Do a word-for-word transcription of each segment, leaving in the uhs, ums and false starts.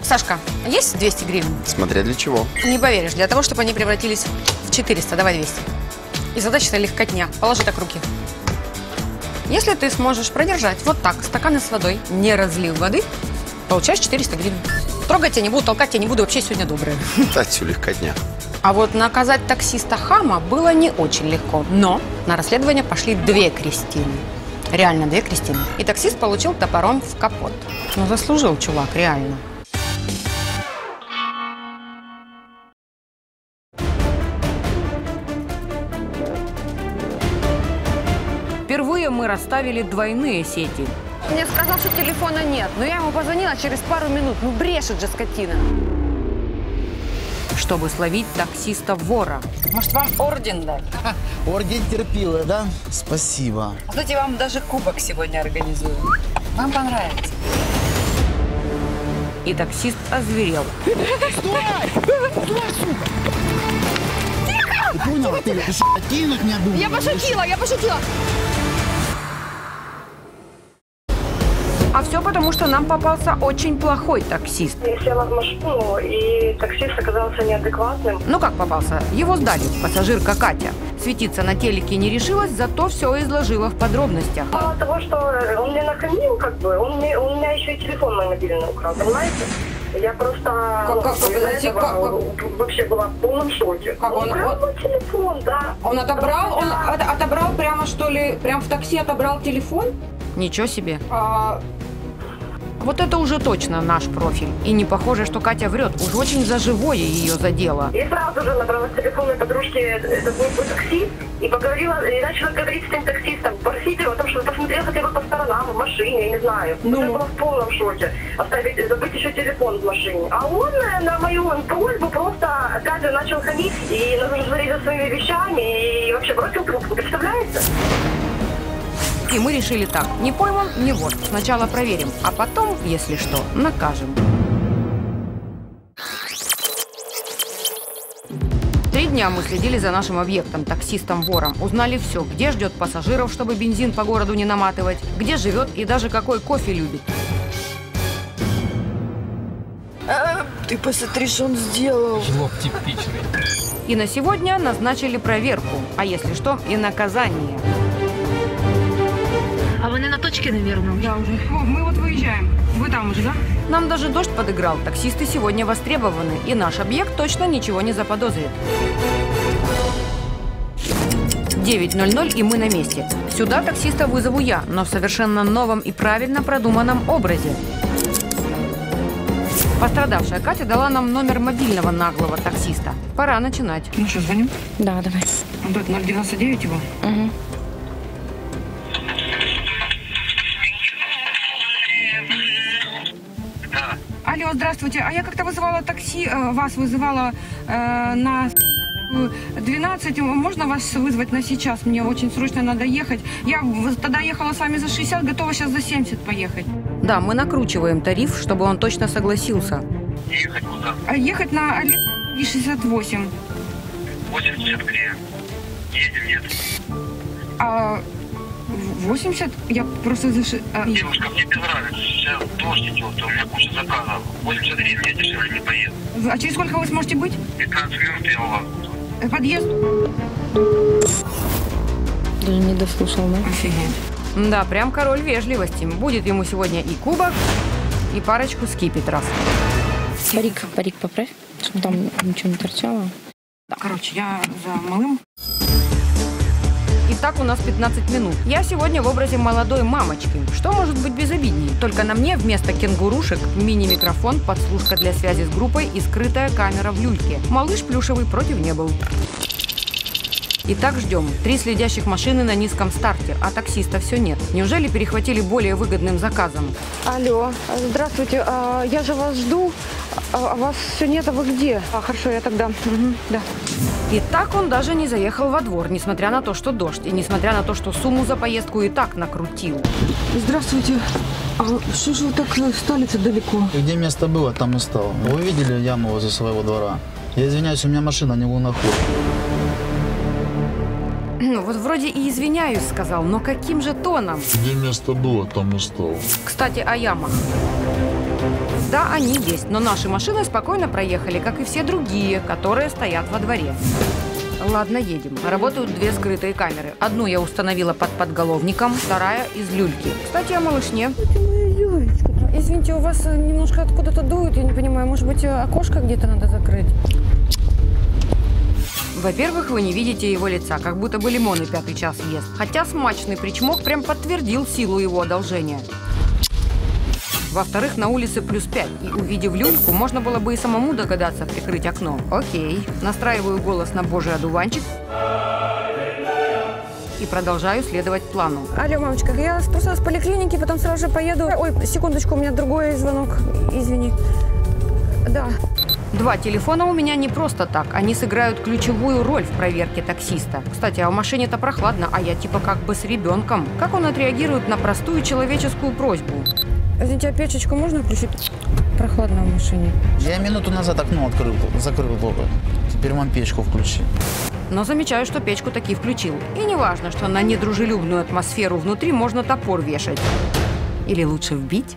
Сашка, есть двести гривен? Смотря для чего. Не поверишь, для того, чтобы они превратились в четыреста. Давай двести. И задача-то легкотня. Положи так руки. Если ты сможешь продержать вот так стаканы с водой, не разлив воды, получаешь четыреста гривен. Трогать тебя не буду, толкать тебя не буду, вообще сегодня добрая. Да, все легкотня. А вот наказать таксиста хама было не очень легко. Но на расследование пошли две Кристины. Реально две Кристины. И таксист получил топором в капот. Ну, заслужил чувак, реально. Впервые мы расставили двойные сети. Мне сказал, что телефона нет, но я ему позвонила через пару минут. Ну, брешет же скотина. Чтобы словить таксиста-вора. Может, вам орден дать? Орден терпила, да? Спасибо. Знаете, вам даже кубок сегодня организую. Вам понравится. И таксист озверел. Стой! Стой, сука! Тихо! Ты поняла? Ты, ты что, кинуть меня думаешь? Я пошутила, я пошутила. А все потому, что нам попался очень плохой таксист. Я села в машину, и таксист оказался неадекватным. Ну как попался? Его сдали. Пассажирка Катя. Светиться на телеке не решилась, зато все изложила в подробностях. Мало того, что он меня нахамил, как бы, он, мне, он у меня еще и телефон мой мобильный украл, понимаете? Я просто Как, как, как, подожди, как, как, вообще была в полном шоке. Как он, он украл мой телефон, да. Он отобрал, он Да. от- отобрал прямо что ли, прямо в такси отобрал телефон? Ничего себе. А, Вот это уже точно наш профиль. И не похоже, что Катя врет. Уж очень за живое ее задело. И сразу же набрала с телефонной подружки этот мой таксист и поговорила, и начала говорить с этим таксистом, просить его о том, чтобы посмотрел хотя бы по сторонам, в машине, я не знаю. Ну. Я была в полном шоке. Оставить, забыть еще телефон в машине. А он э, на мою просьбу просто опять же начал хамить и нужно смотреть за своими вещами и вообще бросил трубку. Представляете? И мы решили так. Не пойман, не вор. Сначала проверим, а потом, если что, накажем. Три дня мы следили за нашим объектом, таксистом-вором. Узнали все, где ждет пассажиров, чтобы бензин по городу не наматывать, где живет и даже какой кофе любит. Ты посмотри, что он сделал. Жлоб типичный. И на сегодня назначили проверку, а если что, и наказание. А вони на точке, наверное. да, уже. О, мы вот выезжаем. Вы там уже, да? Нам даже дождь подыграл. Таксисты сегодня востребованы, и наш объект точно ничего не заподозрит. девять ноль ноль, и мы на месте. Сюда таксиста вызову я, но в совершенно новом и правильно продуманном образе. Пострадавшая Катя дала нам номер мобильного наглого таксиста. Пора начинать. Ну что, звоним? Да, давай. Вот это ноль девяносто девять его. Угу. Алло, здравствуйте. А я как-то вызывала такси, э, вас вызывала э, на двенадцать. Можно вас вызвать на сейчас? Мне очень срочно надо ехать. Я в- тогда ехала с вами за шестьдесят, готова сейчас за семьдесят поехать. Да, мы накручиваем тариф, чтобы он точно согласился. Ехать куда? А ехать на Олег шестьдесят восемь. восемьдесят где? Едем, нет? А восемьдесят? Я просто за... ши- а, Девушка, мне без разницы. Сейчас дождь идет, у меня куча заказов. восемьдесят гривен, я дешевле не поеду. а через сколько вы сможете быть? пятнадцать минут я у вас. Э, Подъезд? Даже не дослушал, да? Офигеть. Да, прям король вежливости. Будет ему сегодня и кубок, и парочку скипетров. Парик, парик поправь, чтобы там ничего не торчало. Короче, я за малым. Итак, у нас пятнадцать минут. Я сегодня в образе молодой мамочки. Что может быть безобиднее? Только на мне вместо кенгурушек мини-микрофон, подслушка для связи с группой и скрытая камера в люльке. Малыш плюшевый против не был. Итак, ждем. Три следящих машины на низком старте, а таксиста все нет. Неужели перехватили более выгодным заказом? Алло, здравствуйте, а, я же вас жду, а, а вас все нет, а вы где? А, хорошо, я тогда, угу, да. И так он даже не заехал во двор, несмотря на то, что дождь, и несмотря на то, что сумму за поездку и так накрутил. Здравствуйте, а что же вы так стали-то далеко? Где место было, там и стал. Вы видели яму возле своего двора? Я извиняюсь, у меня машина не луноход. Ну, вот вроде и извиняюсь, сказал, но каким же тоном? Где место было, там и стал. Кстати, о ямах. Да, они есть, но наши машины спокойно проехали, как и все другие, которые стоят во дворе. Ладно, едем. Работают две скрытые камеры. Одну я установила под подголовником, вторая из люльки. Кстати, о малышне. Извините, у вас немножко откуда-то дует, я не понимаю. Может быть, окошко где-то надо закрыть? Во-первых, вы не видите его лица, как будто бы лимоны пятый час ест. Хотя смачный причмок прям подтвердил силу его одолжения. Во-вторых, на улице плюс пять, и увидев люльку, можно было бы и самому догадаться прикрыть окно. Окей. Настраиваю голос на божий одуванчик и продолжаю следовать плану. Алло, мамочка, я спустилась с поликлиники, потом сразу же поеду. Ой, секундочку, у меня другой звонок. Извини. Да. Два телефона у меня не просто так. Они сыграют ключевую роль в проверке таксиста. Кстати, а в машине-то прохладно, а я типа как бы с ребенком. Как он отреагирует на простую человеческую просьбу? Извините, а печечку можно включить? Прохладно в машине. Я минуту назад окно открыл, закрыл только. Теперь вам печку включи. Но замечаю, что печку таки включил. И не важно, что на недружелюбную атмосферу внутри можно топор вешать. Или лучше вбить?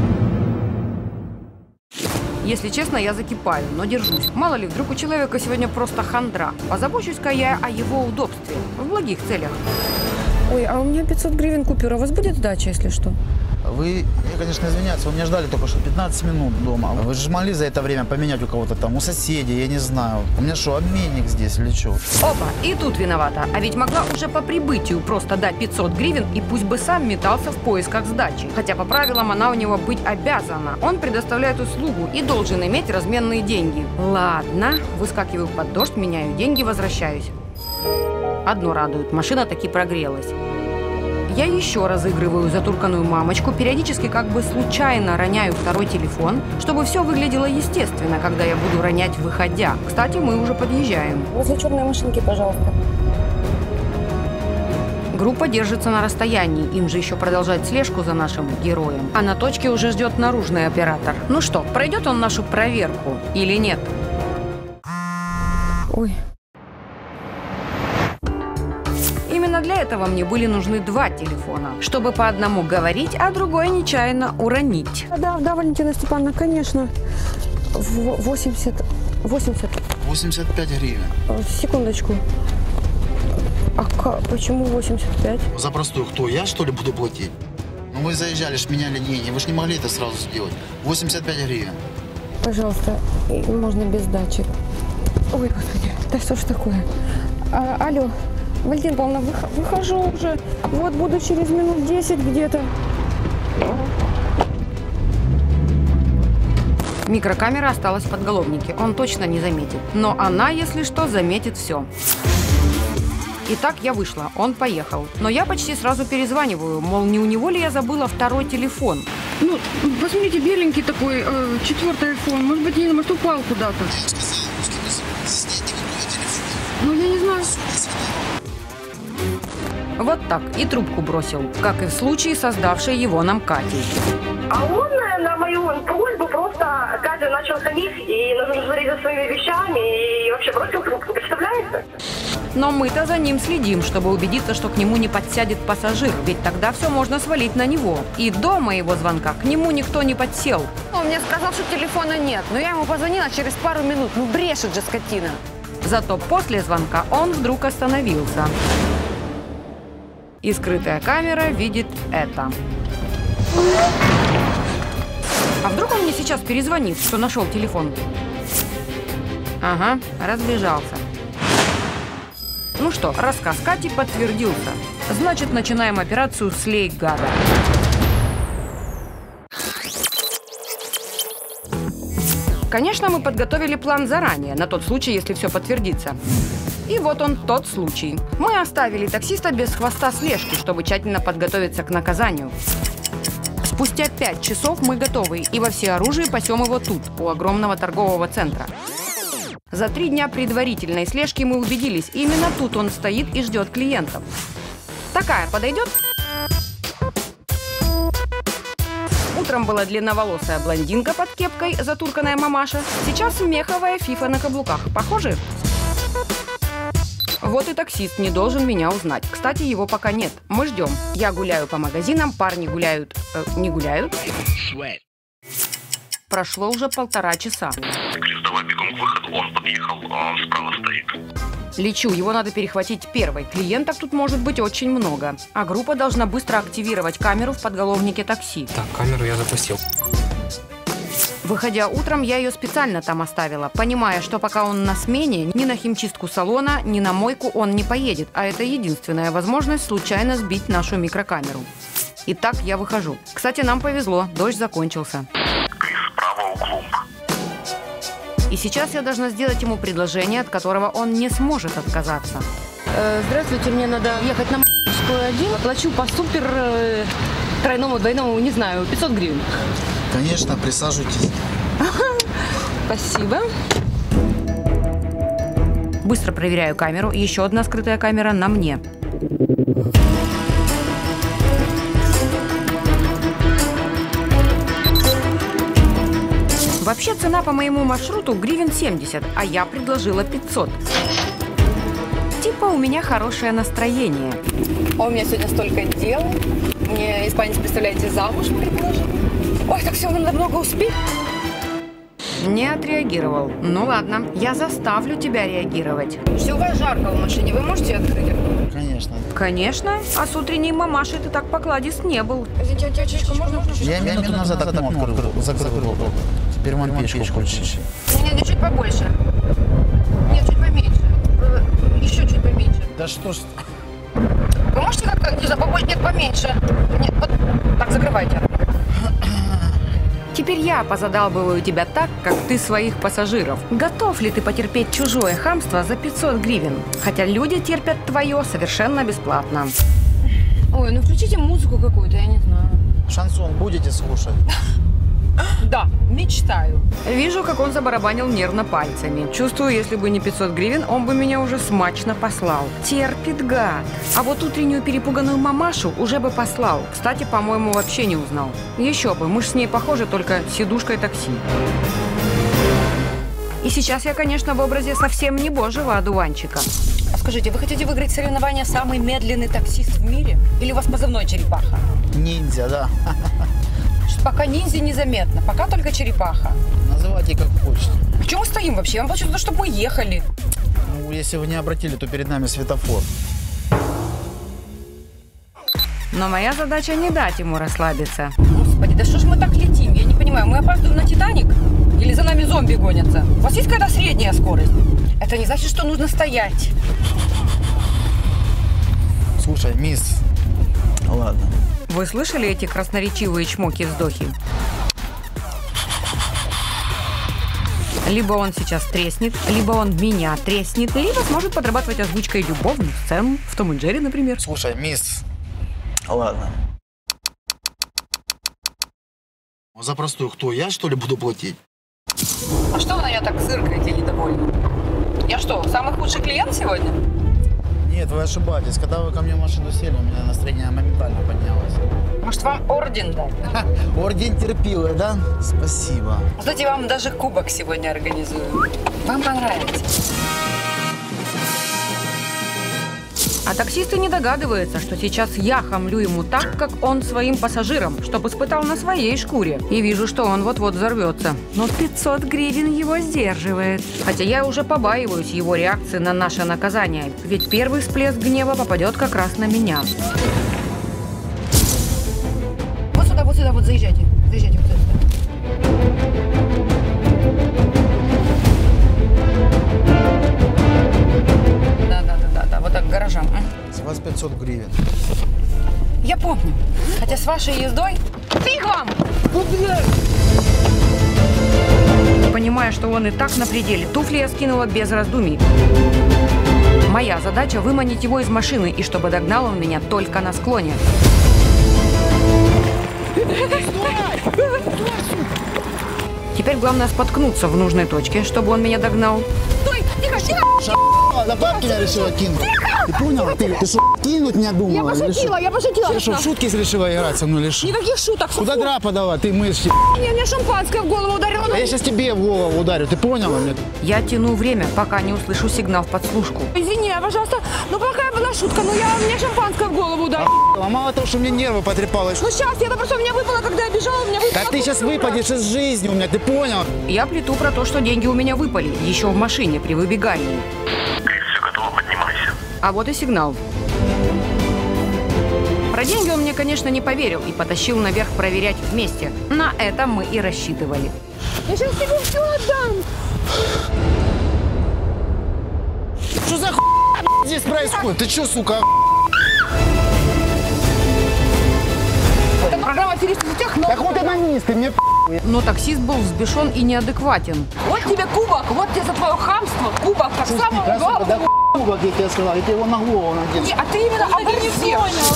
Если честно, я закипаю, но держусь. Мало ли, вдруг у человека сегодня просто хандра. Позабочусь-ка я о его удобстве. В благих целях. Ой, а у меня пятьсот гривен купюра. У вас будет сдача, если что? Вы, я, конечно, извиняюсь, вы меня ждали только что пятнадцать минут дома. Вы же могли за это время поменять у кого-то там, у соседей, я не знаю. У меня что, обменник здесь или что? Опа, и тут виновата. А ведь могла уже по прибытию просто дать пятьсот гривен и пусть бы сам метался в поисках сдачи. Хотя по правилам она у него быть обязана. Он предоставляет услугу и должен иметь разменные деньги. Ладно, выскакиваю под дождь, меняю деньги, возвращаюсь. Одно радует, машина таки прогрелась. Я еще разыгрываю затурканную мамочку, периодически как бы случайно роняю второй телефон, чтобы все выглядело естественно, когда я буду ронять выходя. Кстати, мы уже подъезжаем. Возле черной машинки, пожалуйста. Группа держится на расстоянии, им же еще продолжать слежку за нашим героем. А на точке уже ждет наружный оператор. Ну что, пройдет он нашу проверку или нет? Ой. Именно для этого мне были нужны два телефона, чтобы по одному говорить, а другой нечаянно уронить. Да, да, Валентина Степановна, конечно. восемьдесят, восемьдесят. восемьдесят пять гривен. Секундочку. А как, почему восемьдесят пять? За простую кто? Я, что ли, буду платить? Ну, вы заезжали, ж меняли деньги. Вы же не могли это сразу сделать. восемьдесят пять гривен. Пожалуйста, можно без сдачи. Ой, господи, да что ж такое? А, алло. Валентина Павловна, выхожу уже. Вот буду через минут десять где-то. Микрокамера осталась в подголовнике. Он точно не заметит. Но она, если что, заметит все. Итак, я вышла. Он поехал. Но я почти сразу перезваниваю. Мол, не у него ли я забыла второй телефон? Ну, посмотрите, беленький такой, э, четвертый айфон. Может быть, не, может, упал куда-то. Ну, я не знаю. Вот так. И трубку бросил. Как и в случае создавшей его нам Кати. А он на мою просьбу просто Катя начал хамить и нужно смотреть за своими вещами и вообще бросил трубку. Представляете? Но мы-то за ним следим, чтобы убедиться, что к нему не подсядет пассажир. Ведь тогда все можно свалить на него. И до моего звонка к нему никто не подсел. Он мне сказал, что телефона нет. Но я ему позвонила через пару минут. Ну, брешет же скотина. Зато после звонка он вдруг остановился. И скрытая камера видит это. А вдруг он мне сейчас перезвонит, что нашел телефон? Ага, разбежался. Ну что, рассказ Кати подтвердился. Значит, начинаем операцию «Слей гада». Конечно, мы подготовили план заранее, на тот случай, если все подтвердится. И вот он, тот случай. Мы оставили таксиста без хвоста слежки, чтобы тщательно подготовиться к наказанию. Спустя пять часов мы готовы, и во всеоружии пасем его тут, у огромного торгового центра. За три дня предварительной слежки мы убедились, именно тут он стоит и ждет клиентов. Такая подойдет? Утром была длинноволосая блондинка под кепкой, затурканная мамаша. Сейчас меховая фифа на каблуках. Похожи? Вот и таксист не должен меня узнать. Кстати, его пока нет. Мы ждем. Я гуляю по магазинам, парни гуляют... Э, не гуляют? прошло уже полтора часа. Крис, давай бегом к выходу. Он подъехал, он справа стоит. Лечу, его надо перехватить первой. Клиентов тут может быть очень много. А группа должна быстро активировать камеру в подголовнике такси. Так, камеру я запустил. Выходя утром, я ее специально там оставила, понимая, что пока он на смене, ни на химчистку салона, ни на мойку он не поедет, а это единственная возможность случайно сбить нашу микрокамеру. Итак, я выхожу. Кстати, нам повезло, дождь закончился. Крис, справа углом. И сейчас я должна сделать ему предложение, от которого он не сможет отказаться. Э, здравствуйте, мне надо ехать на М***скую один. Плачу по супер э, тройному, двойному, не знаю, пятьсот гривен. Конечно, присаживайтесь. Спасибо. Быстро проверяю камеру. Еще одна скрытая камера на мне. Вообще цена по моему маршруту гривен семьдесят, а я предложила пятьсот. Типа у меня хорошее настроение. А у меня сегодня столько дел. Мне испанец, представляете, замуж предложил. Ой, так все надо много успеть. Не отреагировал. Ну ладно, я заставлю тебя реагировать. Все, у вас жарко в машине, вы можете открыть? Конечно. Конечно, а с утренней мамашей ты так покладист не был. Извините, антиочечку можно включить? Я минуту назад окно открыл, закрыл. Теперь вон печку включишь. Нет, нет, чуть побольше. Нет, чуть поменьше. Еще чуть поменьше. Да что ж. Вы можете как-то, не знаю, побольше? Нет, поменьше. Нет, вот так, закрывайте. Теперь я позадалбываю тебя так, как ты своих пассажиров. Готов ли ты потерпеть чужое хамство за пятьсот гривен? Хотя люди терпят твое совершенно бесплатно. Ой, ну включите музыку какую-то, я не знаю. Шансон будете слушать? Да, мечтаю. Вижу, как он забарабанил нервно пальцами. Чувствую, если бы не пятьсот гривен, он бы меня уже смачно послал. Терпит гад. А вот утреннюю перепуганную мамашу уже бы послал. Кстати, по-моему, вообще не узнал. Еще бы, мы ж с ней похожи только сидушкой такси. И сейчас я, конечно, в образе совсем не божьего одуванчика. Скажите, вы хотите выиграть соревнование «Самый медленный таксист в мире»? Или у вас позывной «Черепаха»? Ниндзя, да. Пока ниндзя незаметно, пока только черепаха. Называйте как хочете. А что мы стоим вообще? Я вам плачу за то, чтобы мы ехали. Ну, если вы не обратили, то перед нами светофор. Но моя задача не дать ему расслабиться. Господи, да что ж мы так летим? Я не понимаю, мы опаздываем на «Титаник»? Или за нами зомби гонятся? У вас есть какая-то средняя скорость? Это не значит, что нужно стоять. Слушай, мисс. Ладно. Вы слышали эти красноречивые чмоки-вздохи? Либо он сейчас треснет, либо он меня треснет, либо сможет подрабатывать озвучкой любовных сцен в «Том и Джерри», например. Слушай, мисс. Ладно. За простую кто? Я, что ли, буду платить? А что вы на меня так зыркаете недовольны? Я что, самый худший клиент сегодня? Нет, вы ошибаетесь. Когда вы ко мне в машину сели, у меня настроение моментально поднялось. Может, вам орден дать? Орден терпилы, да? Спасибо. Знаете, вам даже кубок сегодня организую. Вам понравится. А таксисты не догадываются, что сейчас я хамлю ему так, как он своим пассажирам, чтобы испытал на своей шкуре. И вижу, что он вот-вот взорвется. Но пятьсот гривен его сдерживает. Хотя я уже побаиваюсь его реакции на наше наказание. Ведь первый всплеск гнева попадет как раз на меня. Вот сюда, вот сюда, вот заезжайте. Заезжайте вот сюда. Да-да-да-да, вот так к гаражам. С вас пятьсот гривен. Я помню. Хотя с вашей ездой... Фиг вам! Понимая, что он и так на пределе, туфли я скинула без раздумий. Моя задача – выманить его из машины, и чтобы догнал он меня только на склоне. Теперь главное споткнуться в нужной точке, чтобы он меня догнал. Стой! тихо, тихо. На бабки меня решила кинуть. Ты поняла? Ты, ты что, кинуть меня думала? Я пошутила, я пошутила. Ты что, в шутки решила играть со мной лишь? Никаких шуток. Куда драпа давай, ты мышь? Мне, мне шампанское в голову ударило. А я сейчас тебе в голову ударю, ты поняла? Нет? Я тяну время, пока не услышу сигнал в подслушку. Извини, пожалуйста, ну плохая была шутка, но я, мне шампанское в голову ударило. А мало того, что мне нервы потрепалось. Ну сейчас, это просто у меня выпало, когда я бежала, у меня выпало. Да ты сейчас выпадешь из жизни у меня, ты понял? Я плету про то, что деньги у меня выпали, еще в машине при выбегании. Все готово, поднимайся. А вот и сигнал. Про деньги он мне, конечно, не поверил и потащил наверх проверять вместе. На это мы и рассчитывали. Я сейчас тебе все отдам. Что за хуй здесь происходит? Ты что, сука? Это программа «Аферисты в сетях», но... Так вот это низ, ты мне Но таксист был взбешен и неадекватен. Вот тебе кубок, вот тебе за твое хамство кубок, как самого главного. Да кубок, я тебе сказал, я тебе его на голову надену. А ты именно об этом не понял.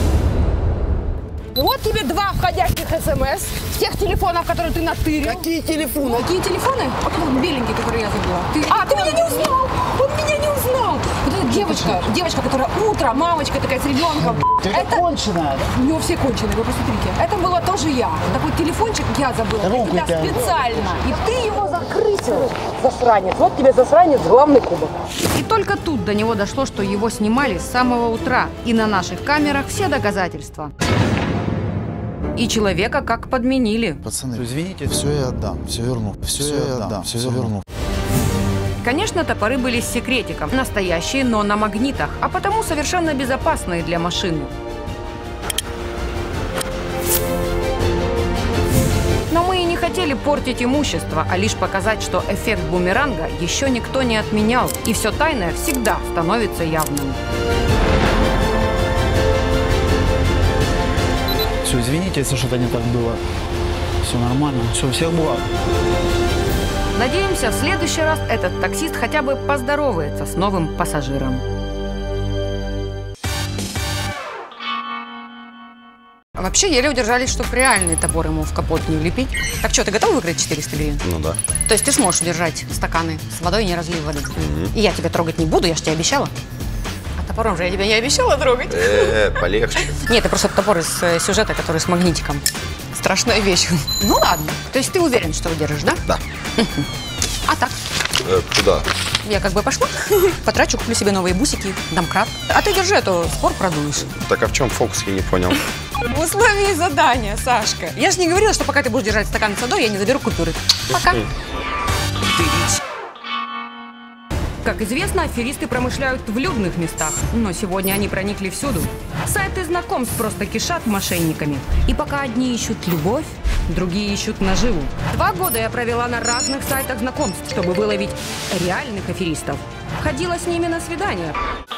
Вот тебе два входящих смс с тех телефонов, которые ты натырил. Какие телефоны? Какие телефоны? Вот вот беленький, который я забыла. Ты... А, ты меня не узнал! Он меня не узнал! Вот эта девочка, девочка, которая утро, мамочка такая с ребенком. Ты это конченая. У него все конченые, вы посмотрите. Это было тоже я. Такой телефончик я забыла. Руку для тебя тебя. специально. И ты его закрысил, засранец. Вот тебе засранец, главный кубок. И только тут до него дошло, что его снимали с самого утра. И на наших камерах все доказательства. И человека как подменили. Пацаны, извините, все я отдам, все верну. Все, все я отдам, все верну. Конечно, топоры были с секретиком. Настоящие, но на магнитах. А потому совершенно безопасные для машины. Но мы и не хотели портить имущество, а лишь показать, что эффект бумеранга еще никто не отменял. И все тайное всегда становится явным. Все, извините, если что-то не так было. Все нормально, все, всех благ. Надеемся, в следующий раз этот таксист хотя бы поздоровается с новым пассажиром. Вообще еле удержались, чтобы реальный топор ему в капот не влепить. Так что, ты готов выиграть четыреста гривен? Ну да. То есть ты сможешь удержать стаканы с водой, не разлив воды? И я тебя трогать не буду, я же тебе обещала. А топором же я тебя не обещала трогать. Э, полегче. Нет, это просто топор из э, сюжета, который с магнитиком. Страшная вещь. Ну ладно. То есть ты уверен, что удержишь, да? Да. А так? Э, куда? Я как бы пошла, потрачу, куплю себе новые бусики, домкрат. А ты держи, а то спор продуешь. Так а в чем фокус, я не понял. В условии задания, Сашка. Я же не говорила, что пока ты будешь держать стакан с водой, я не заберу купюры. Пока. Как известно, аферисты промышляют в людных местах, но сегодня они проникли всюду. Сайты знакомств просто кишат мошенниками. И пока одни ищут любовь, другие ищут наживу. Два года я провела на разных сайтах знакомств, чтобы выловить реальных аферистов. Ходила с ними на свидания.